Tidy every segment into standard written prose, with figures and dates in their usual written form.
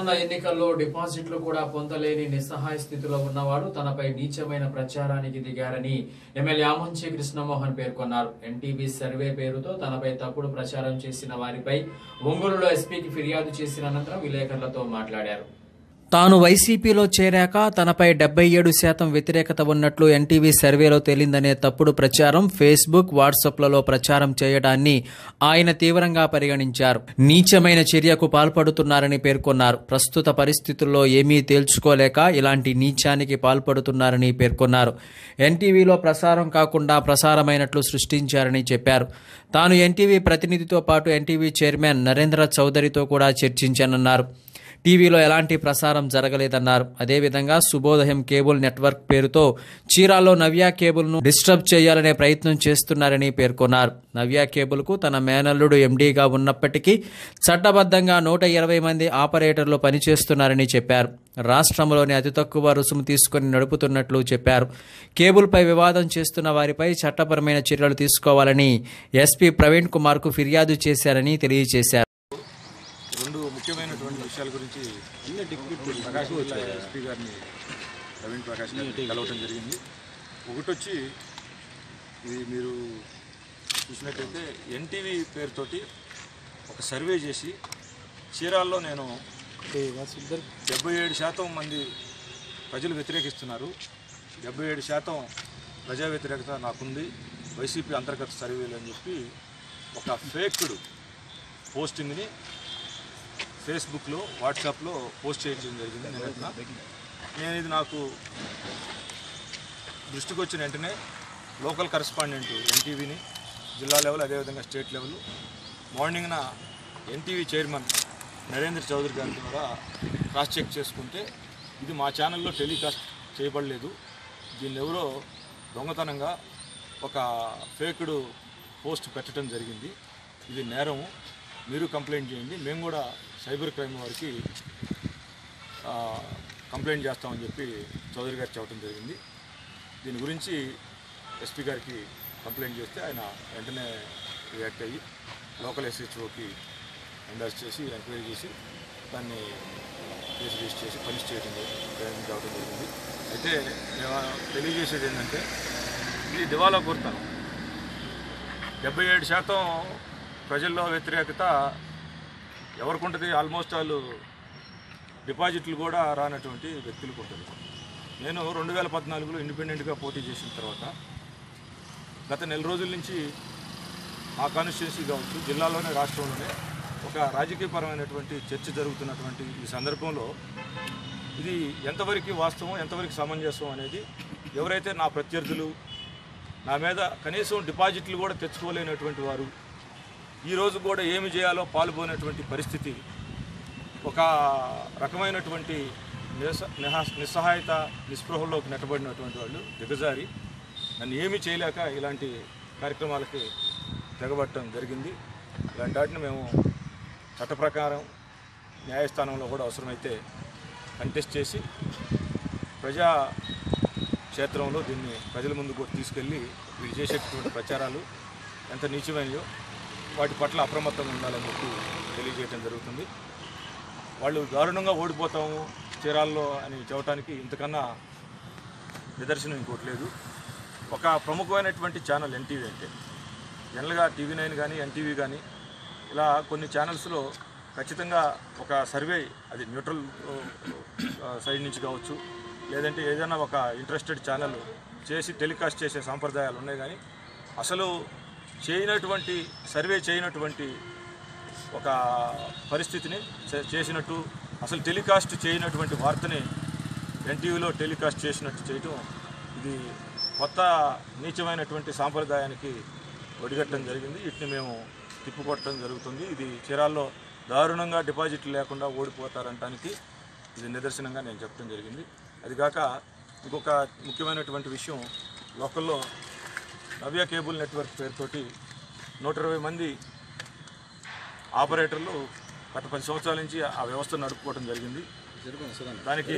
రానున్న ఎన్నికల్లో డిపాజిట్లు కూడా పొందలేని నిస్సహాయ స్థితిలో ఉన్నవాడు తనపై నీచమైన ప్రచారానికి దిగారని ఎమ్మెల్యే ఆమంచి కృష్ణమోహన్ పేర్కొన్నారు. ఎన్టీవీ సర్వే పేరుతో తనపై తప్పుడు ప్రచారం చేసిన వారిపై ఒంగోలులో ఎస్పీకి ఫిర్యాదు చేసిన అనంతరం విలేకరులతో మాట్లాడారు. తాను వైసీపీలో చేరాక తనపై 77% వ్యతిరేకత ఉన్నట్లు ఎన్టీవీ సర్వేలో తేలిందనే తప్పుడు ప్రచారం ఫేస్బుక్, వాట్సాప్లలో ప్రచారం చేయడాన్ని ఆయన తీవ్రంగా పరిగణించారు. నీచమైన చర్యకు పాల్పడుతున్నారని పేర్కొన్నారు. ప్రస్తుత పరిస్థితుల్లో ఏమీ తేల్చుకోలేక ఇలాంటి నీచానికి పాల్పడుతున్నారని పేర్కొన్నారు. ఎన్టీవీలో ప్రసారం కాకుండా ప్రసారమైనట్లు సృష్టించారని చెప్పారు. తాను ఎన్టీవీ ప్రతినిధితో పాటు ఎన్టీవీ చైర్మన్ నరేంద్ర చౌదరితో కూడా చర్చించానన్నారు. టీవీలో ఎలాంటి ప్రసారం జరగలేదన్నారు. అదేవిధంగా శుభోదయం కేబుల్ నెట్వర్క్ పేరుతో చీరాల్లో నవ్య కేబుల్ను డిస్టర్బ్ చేయాలనే ప్రయత్నం చేస్తున్నారని పేర్కొన్నారు. నవ్య కేబుల్కు తన మేనల్లుడు ఎండీగా ఉన్నప్పటికీ చట్టబద్ధంగా 120 మంది ఆపరేటర్లు పనిచేస్తున్నారని చెప్పారు. రాష్ట్రంలోని అతి తక్కువ రుసుము తీసుకుని నడుపుతున్నట్లు చెప్పారు. కేబుల్పై వివాదం చేస్తున్న వారిపై చట్టపరమైన చర్యలు తీసుకోవాలని ఎస్పీ ప్రవీణ్ కుమార్కు ఫిర్యాదు చేశారని తెలియజేశారు. రెండు ముఖ్యమైనటువంటి విషయాల గురించి ప్రకాశం జిల్లా ఎస్పీ గారిని ప్రవీణ్ ప్రకాష్ గారిని కలవటం జరిగింది. ఒకటి వచ్చి ఇది మీరు చూసినట్టయితే ఎన్టీవీ పేరుతోటి ఒక సర్వే చేసి చీరాల్లో నేను 77% మంది ప్రజలు వ్యతిరేకిస్తున్నారు, 77% ప్రజా వ్యతిరేకత నాకుంది వైసీపీ అంతర్గత సర్వేలు అని చెప్పి ఒక ఫేక్డ్ పోస్టింగ్ని ఫేస్బుక్లో, వాట్సాప్లో పోస్ట్ చేయడం జరిగింది. నేను ఇది నాకు దృష్టికి వచ్చిన వెంటనే లోకల్ కరెస్పాండెంట్ ఎన్టీవీని జిల్లా లెవెల్ అదేవిధంగా స్టేట్ లెవెల్ మార్నింగ్న ఎన్టీవీ చైర్మన్ నరేంద్ర చౌదరి గారి ద్వారా క్రాస్ చెక్ చేసుకుంటే ఇది మా ఛానల్లో టెలికాస్ట్ చేయబడలేదు, దీన్ని ఎవరో దొంగతనంగా ఒక ఫేక్డ్ పోస్ట్ పెట్టడం జరిగింది, ఇది నేరము, మీరు కంప్లైంట్ చేయండి, మేము కూడా సైబర్ క్రైమ్ వారికి కంప్లైంట్ చేస్తామని చెప్పి చౌదరి గారు చెప్పడం జరిగింది. దీని గురించి ఎస్పీ గారికి కంప్లైంట్ చేస్తే ఆయన వెంటనే రియాక్ట్ అయ్యి లోకల్ ఎస్హెచ్ఓకి ఎండార్స్ చేసి ఎంక్వైరీ చేసి దాన్ని కేసు రిజిస్టర్ చేసి పనిష్ చేయడం జరిగింది. అయితే మేము తెలియజేసేది ఏంటంటే ఇది దివాలా కోరుతాను. 77% ప్రజల్లో వ్యతిరేకత ఎవరికి ఉంటుంది? ఆల్మోస్ట్ వాళ్ళు డిపాజిట్లు కూడా రానటువంటి వ్యక్తులకు ఉంటుంది. నేను 2014లో ఇండిపెండెంట్గా పోటీ చేసిన తర్వాత గత నెల రోజుల నుంచి మా కాన్స్టిట్యున్సీ కావచ్చు, జిల్లాలోనే రాష్ట్రంలోనే ఒక రాజకీయపరమైనటువంటి చర్చ జరుగుతున్నటువంటి ఈ సందర్భంలో ఇది ఎంతవరకు వాస్తవం, ఎంతవరకు సమంజసం అనేది ఎవరైతే నా ప్రత్యర్థులు నా మీద కనీసం డిపాజిట్లు కూడా తెచ్చుకోలేనటువంటి వారు ఈరోజు కూడా ఏమి చేయాలో పాల్గొనేటువంటి పరిస్థితి, ఒక రకమైనటువంటి నిస్సహాయత నిస్పృహల్లోకి నెట్టబడినటువంటి వాళ్ళు దిగజారి నన్ను ఏమీ చేయలేక ఇలాంటి కార్యక్రమాలకి తెగబట్టడం జరిగింది. ఇలాంటి వాటిని మేము చట్ట ప్రకారం న్యాయస్థానంలో కూడా అవసరమైతే కంటెస్ట్ చేసి ప్రజా క్షేత్రంలో దీన్ని ప్రజల ముందుకు తీసుకెళ్ళి వీళ్ళు చేసేటటువంటి ప్రచారాలు ఎంత నీచమైనయో వాటి పట్ల అప్రమత్తంగా ఉండాలని చెప్పి తెలియజేయడం జరుగుతుంది. వాళ్ళు దారుణంగా ఓడిపోతాము చీరాల్లో అని చెప్పడానికి ఇంతకన్నా నిదర్శనం ఇంకోటి లేదు. ఒక ప్రముఖమైనటువంటి ఛానల్ ఎన్టీవీ అంటే జనరల్గా TV9 కానీ ఎన్టీవీ కానీ ఇలా కొన్ని ఛానల్స్లో ఖచ్చితంగా ఒక సర్వే, అది న్యూట్రల్ సైడ్ నుంచి కావచ్చు, లేదంటే ఏదైనా ఒక ఇంట్రెస్టెడ్ ఛానల్ చేసి టెలికాస్ట్ చేసే సాంప్రదాయాలు ఉన్నాయి. కానీ అసలు చేయనటువంటి సర్వే చేయనటువంటి ఒక పరిస్థితిని చేసినట్టు, అసలు టెలికాస్ట్ చేయనటువంటి వార్తని ఎన్టీవీలో టెలికాస్ట్ చేసినట్టు చేయటం, ఇది కొత్త నీచమైనటువంటి సాంప్రదాయానికి ఒడిగట్టడం జరిగింది. వీటిని మేము తిప్పుకొట్టడం జరుగుతుంది. ఇది చీరాల్లో దారుణంగా డిపాజిట్లు లేకుండా ఓడిపోతారంటానికి ఇది నిదర్శనంగా నేను చెప్పడం జరిగింది. అదిగాక ఇంకొక ముఖ్యమైనటువంటి విషయం, లోకల్లో నవ్య కేబుల్ నెట్వర్క్ పేరుతోటి 120 మంది ఆపరేటర్లు గత 10 సంవత్సరాల నుంచి ఆ వ్యవస్థను నడుపుకోవడం జరిగింది. దానికి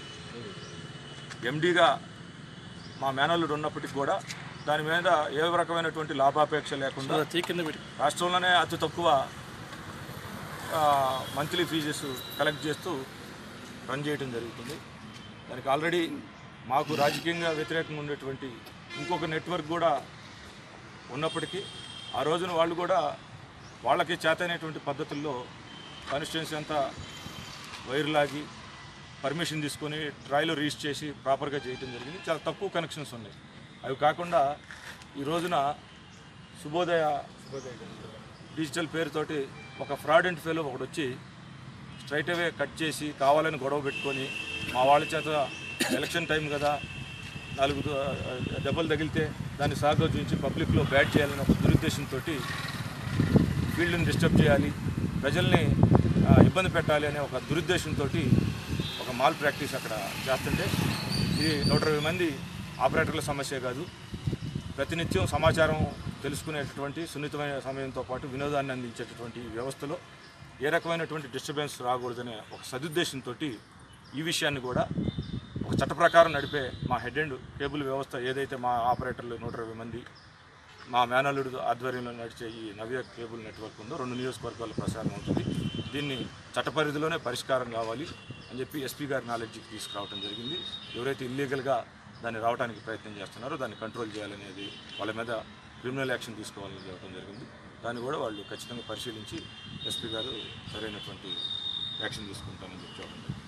ఎండీగా మా మేనల్లుడు ఉన్నప్పటికీ కూడా దాని మీద ఏ రకమైనటువంటి లాభాపేక్ష లేకుండా రాష్ట్రంలోనే అతి తక్కువ మంత్లీ ఫీజెస్ కలెక్ట్ చేస్తూ రన్ చేయడం జరుగుతుంది. దానికి ఆల్రెడీ మాకు రాజకీయంగా వ్యతిరేకంగా ఉండేటువంటి ఇంకొక నెట్వర్క్ కూడా ఉన్నప్పటికీ ఆ రోజున వాళ్ళు కూడా వాళ్ళకి చేతైనటువంటి పద్ధతుల్లో కాన్స్టిట్యున్సీ అంతా వైర్ లాగి పర్మిషన్ తీసుకొని ట్రయల్ రిజిస్టర్ చేసి ప్రాపర్గా చేయడం జరిగింది. చాలా తక్కువ కనెక్షన్స్ ఉన్నాయి. అవి కాకుండా ఈ రోజున శుభోదయ డిజిటల్ పేరుతోటి ఒక ఫ్రాడ్ అండ్ ఫెయిల్ ఒకటి వచ్చి స్ట్రైట్ అవే కట్ చేసి కావాలని గొడవ పెట్టుకొని మా వాళ్ళ చేత ఎలక్షన్ టైం కదా 4 దెబ్బలు తగిలితే దాన్ని సాగా చూపించి పబ్లిక్లో బ్యాడ్ చేయాలని ఒక దురుద్దేశంతో ఫీల్డ్ని డిస్టర్బ్ చేయాలి, ప్రజల్ని ఇబ్బంది పెట్టాలి అనే ఒక దురుద్దేశంతో ఒక మాల్ ప్రాక్టీస్ అక్కడ చేస్తుంటే ఇది 120 మంది ఆపరేటర్ల సమస్య కాదు. ప్రతినిత్యం సమాచారం తెలుసుకునేటటువంటి సున్నితమైన సమయంతో పాటు వినోదాన్ని అందించేటటువంటి వ్యవస్థలో ఏ రకమైనటువంటి డిస్టర్బెన్స్ రాకూడదనే ఒక సదుద్దేశంతో ఈ విషయాన్ని కూడా ఒక చట్ట ప్రకారం నడిపే మా హెడ్ అండ్ కేబుల్ వ్యవస్థ ఏదైతే మా ఆపరేటర్లు 120 మంది మా మేనల్లుడు ఆధ్వర్యంలో నడిచే ఈ నవ్య కేబుల్ నెట్వర్క్ ఉందో 2 నియోజకవర్గాల్లో ప్రసారం అవుతుంది. దీన్ని చట్ట పరిధిలోనే పరిష్కారం కావాలి అని చెప్పి ఎస్పీ గారి నాలెడ్జ్కి తీసుకురావడం జరిగింది. ఎవరైతే ఇల్లీగల్గా దాన్ని రావడానికి ప్రయత్నం చేస్తున్నారో దాన్ని కంట్రోల్ చేయాలనేది, వాళ్ళ మీద క్రిమినల్ యాక్షన్ తీసుకోవాలని చెప్పడం జరిగింది. దాన్ని కూడా వాళ్ళు ఖచ్చితంగా పరిశీలించి ఎస్పీ గారు సరైనటువంటి యాక్షన్ తీసుకుంటామని చెప్పి చెప్పడం జరిగింది.